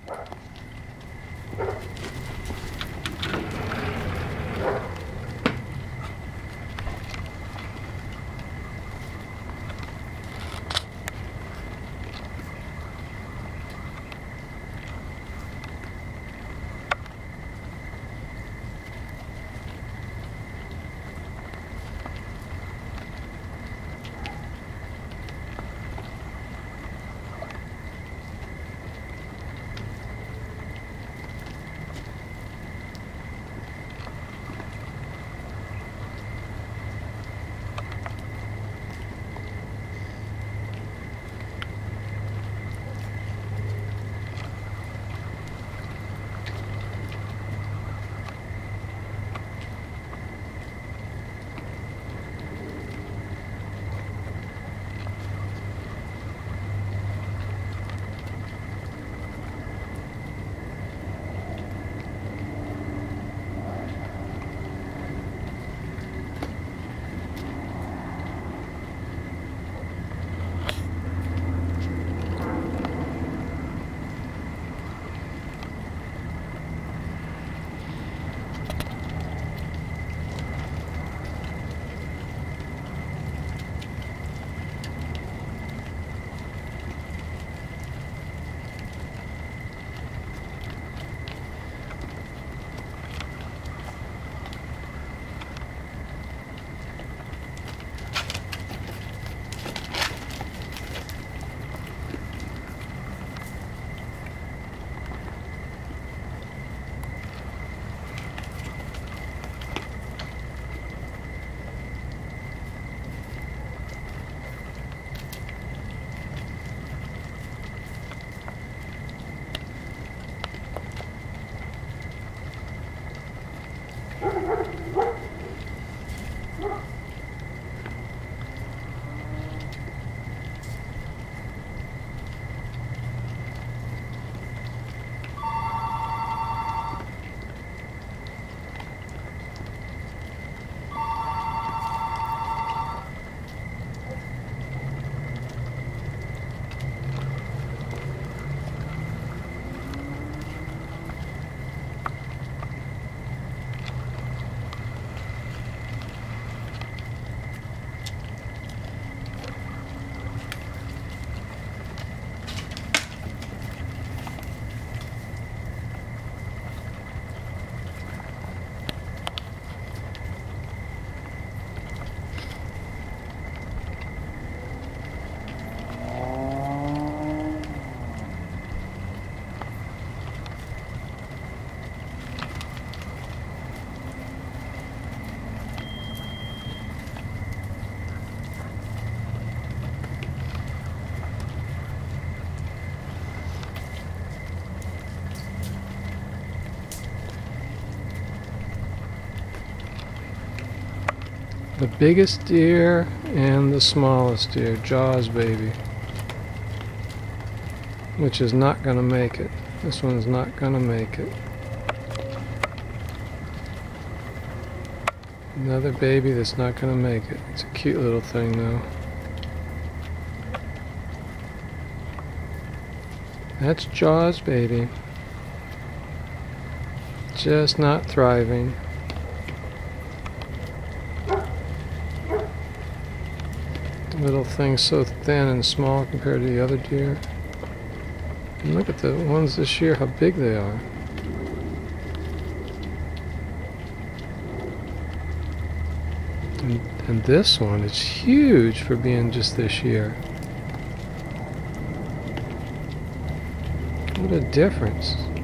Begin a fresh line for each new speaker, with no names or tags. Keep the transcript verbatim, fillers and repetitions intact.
The biggest deer and the smallest deer, Jaws baby, which is not going to make it. This one's not going to make it. Another baby that's not going to make it. It's a cute little thing though. That's Jaws baby. Just not thriving. Little thing so thin and small compared to the other deer. And look at the ones this year, how big they are. And, and this one is huge for being just this year. What a difference.